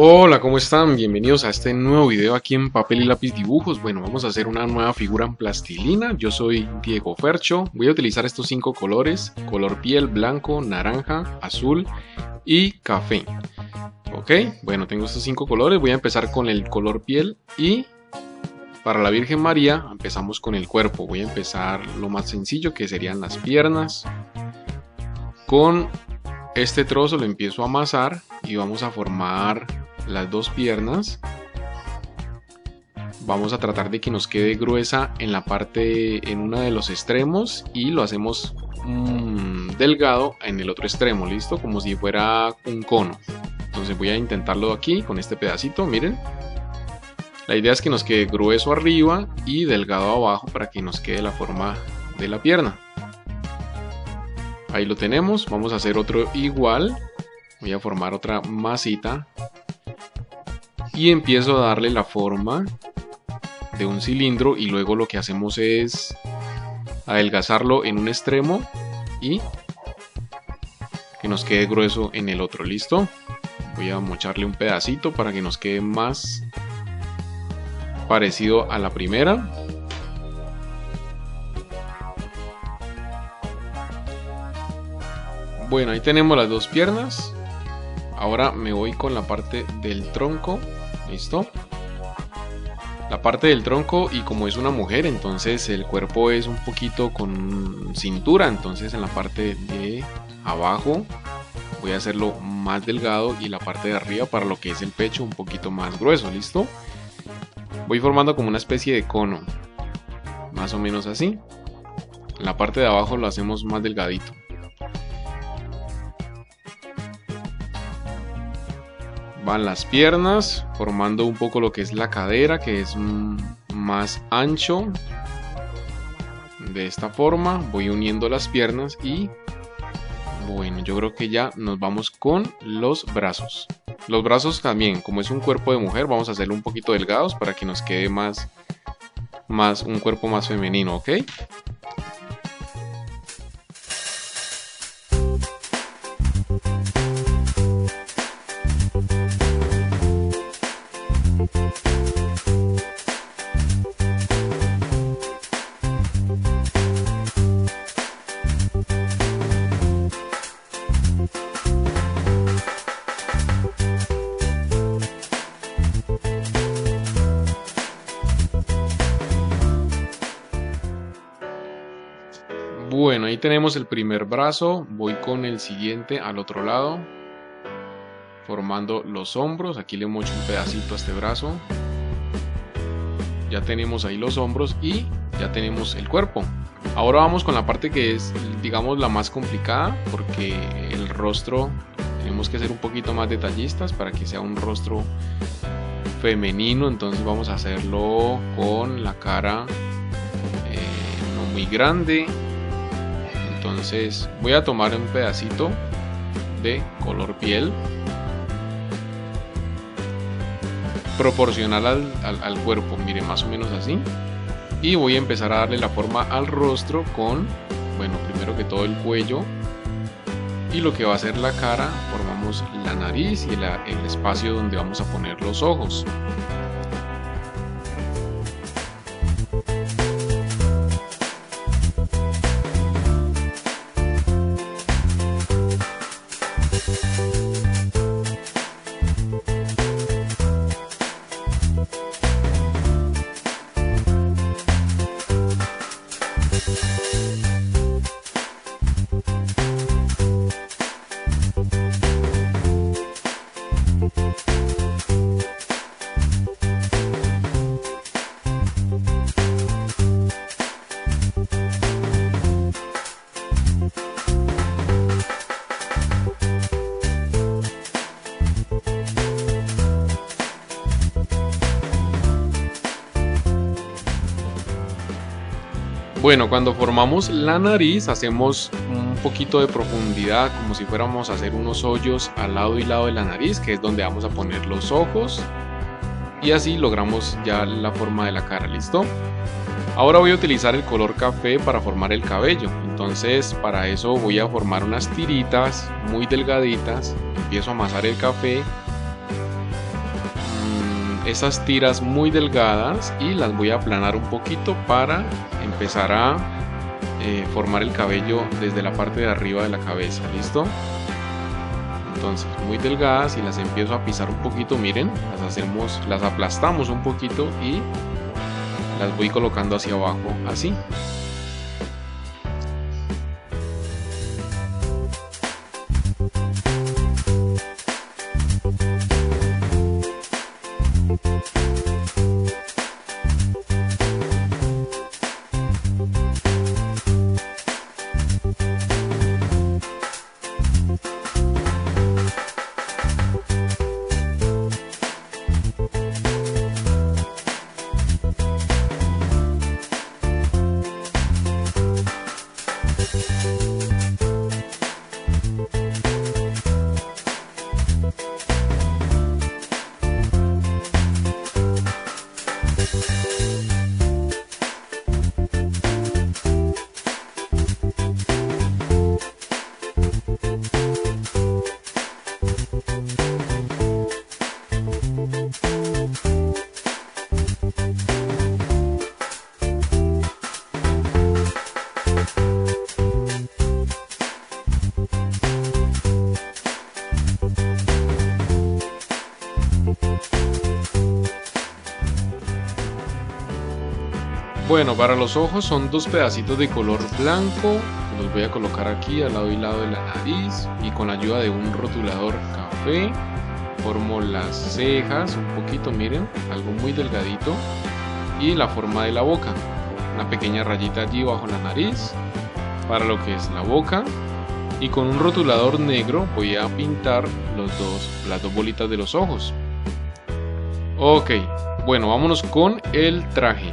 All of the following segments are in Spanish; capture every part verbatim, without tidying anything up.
Hola, ¿cómo están? Bienvenidos a este nuevo video aquí en Papel y Lápiz Dibujos. Bueno, vamos a hacer una nueva figura en plastilina. Yo soy Diego Fercho. Voy a utilizar estos cinco colores: color piel, blanco, naranja, azul y café. Ok, bueno, tengo estos cinco colores. Voy a empezar con el color piel y para la Virgen María empezamos con el cuerpo. Voy a empezar lo más sencillo, que serían las piernas. Con este trozo lo empiezo a amasar y vamos a formar las dos piernas. Vamos a tratar de que nos quede gruesa en la parte, en uno de los extremos, y lo hacemos mmm, delgado en el otro extremo, listo, como si fuera un cono. Entonces voy a intentarlo aquí con este pedacito, miren. La idea es que nos quede grueso arriba y delgado abajo para que nos quede la forma de la pierna. Ahí lo tenemos. Vamos a hacer otro igual. Voy a formar otra masita y empiezo a darle la forma de un cilindro, y luego lo que hacemos es adelgazarlo en un extremo y que nos quede grueso en el otro. ¿Listo? Voy a mocharle un pedacito para que nos quede más parecido a la primera. Bueno, ahí tenemos las dos piernas. Ahora me voy con la parte del tronco. ¿Listo? La parte del tronco, y como es una mujer, entonces el cuerpo es un poquito con cintura. Entonces en la parte de abajo voy a hacerlo más delgado, y la parte de arriba, para lo que es el pecho, un poquito más grueso. ¿Listo? Voy formando como una especie de cono, más o menos así. La parte de abajo lo hacemos más delgadito. Van las piernas, formando un poco lo que es la cadera, que es más ancho. De esta forma voy uniendo las piernas y bueno, yo creo que ya nos vamos con los brazos. Los brazos también, como es un cuerpo de mujer, vamos a hacerlo un poquito delgados para que nos quede más, más un cuerpo más femenino, ¿ok? Bueno, ahí tenemos el primer brazo. Voy con el siguiente al otro lado, formando los hombros. Aquí le mocho un pedacito a este brazo. Ya tenemos ahí los hombros y ya tenemos el cuerpo. Ahora vamos con la parte que es, digamos, la más complicada, porque el rostro tenemos que ser un poquito más detallistas para que sea un rostro femenino. Entonces vamos a hacerlo con la cara eh, no muy grande. Entonces voy a tomar un pedacito de color piel proporcional al, al, al cuerpo, miren, más o menos así, y voy a empezar a darle la forma al rostro con, bueno, primero que todo el cuello, y lo que va a ser la cara, formamos la nariz y la, el espacio donde vamos a poner los ojos. Bueno, cuando formamos la nariz hacemos un poquito de profundidad, como si fuéramos a hacer unos hoyos al lado y lado de la nariz, que es donde vamos a poner los ojos, y así logramos ya la forma de la cara. ¿Listo? Ahora voy a utilizar el color café para formar el cabello. Entonces para eso voy a formar unas tiritas muy delgaditas. Empiezo a amasar el café esas tiras muy delgadas y las voy a aplanar un poquito para empezar a eh, formar el cabello desde la parte de arriba de la cabeza. ¿Listo? Entonces muy delgadas y las empiezo a pisar un poquito. Miren, las hacemos, las aplastamos un poquito y las voy colocando hacia abajo, así. Bueno, para los ojos son dos pedacitos de color blanco, los voy a colocar aquí al lado y lado de la nariz y con la ayuda de un rotulador café formo las cejas un poquito, miren, algo muy delgadito, y la forma de la boca, una pequeña rayita allí bajo la nariz para lo que es la boca, y con un rotulador negro voy a pintar los dos, las dos bolitas de los ojos. Ok, bueno, vámonos con el traje.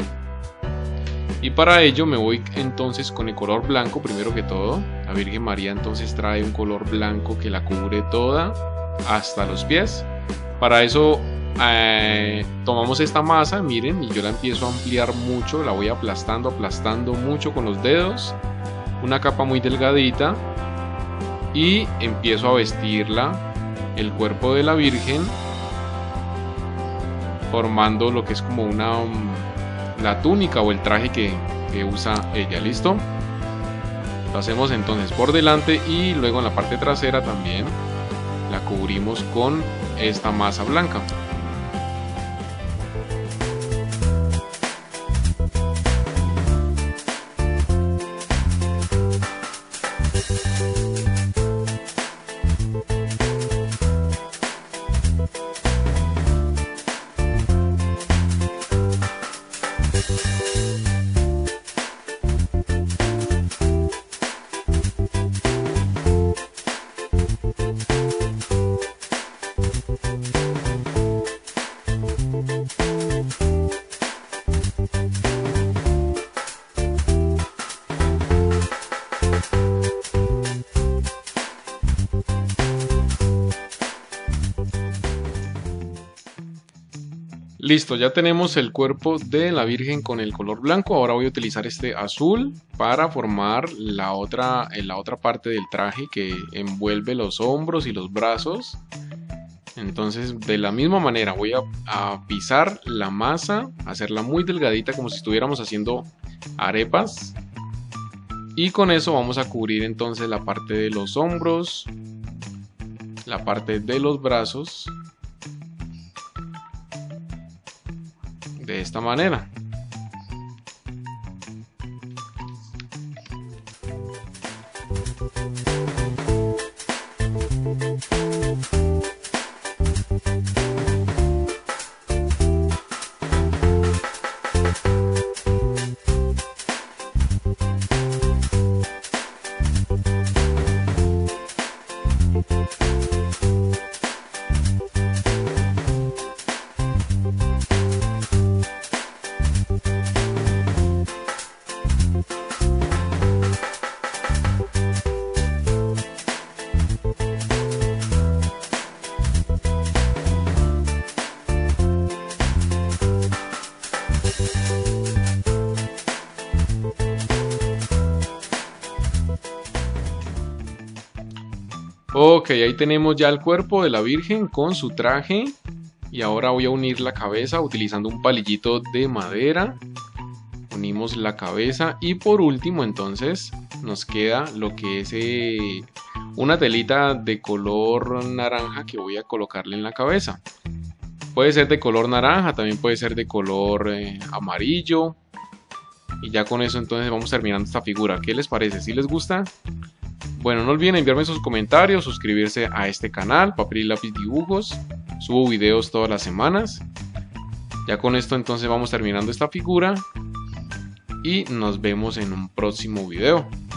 Y para ello me voy entonces con el color blanco primero que todo. La Virgen María entonces trae un color blanco que la cubre toda hasta los pies. Para eso eh, tomamos esta masa, miren, y yo la empiezo a ampliar mucho. La voy aplastando, aplastando mucho con los dedos. Una capa muy delgadita. Y empiezo a vestirla, el cuerpo de la Virgen, formando lo que es como una... la túnica o el traje que, que usa ella. ¿Listo? Lo hacemos entonces por delante y luego en la parte trasera también la cubrimos con esta masa blanca. Listo, ya tenemos el cuerpo de la Virgen con el color blanco. Ahora voy a utilizar este azul para formar la otra, en la otra parte del traje que envuelve los hombros y los brazos. Entonces, de la misma manera voy a, a pisar la masa, hacerla muy delgadita como si estuviéramos haciendo arepas. Y con eso vamos a cubrir entonces la parte de los hombros, la parte de los brazos. De esta manera. Ok, ahí tenemos ya el cuerpo de la Virgen con su traje Y ahora voy a unir la cabeza utilizando un palillito de madera. Unimos la cabeza y por último entonces nos queda lo que es eh, una telita de color naranja que voy a colocarle en la cabeza. Puede ser de color naranja, también puede ser de color eh, amarillo. Y ya con eso entonces vamos terminando esta figura. ¿Qué les parece? ¿Si les gusta? Bueno, no olviden enviarme sus comentarios, suscribirse a este canal, Papel y Lápiz Dibujos. Subo videos todas las semanas. Ya con esto entonces vamos terminando esta figura. Y nos vemos en un próximo video.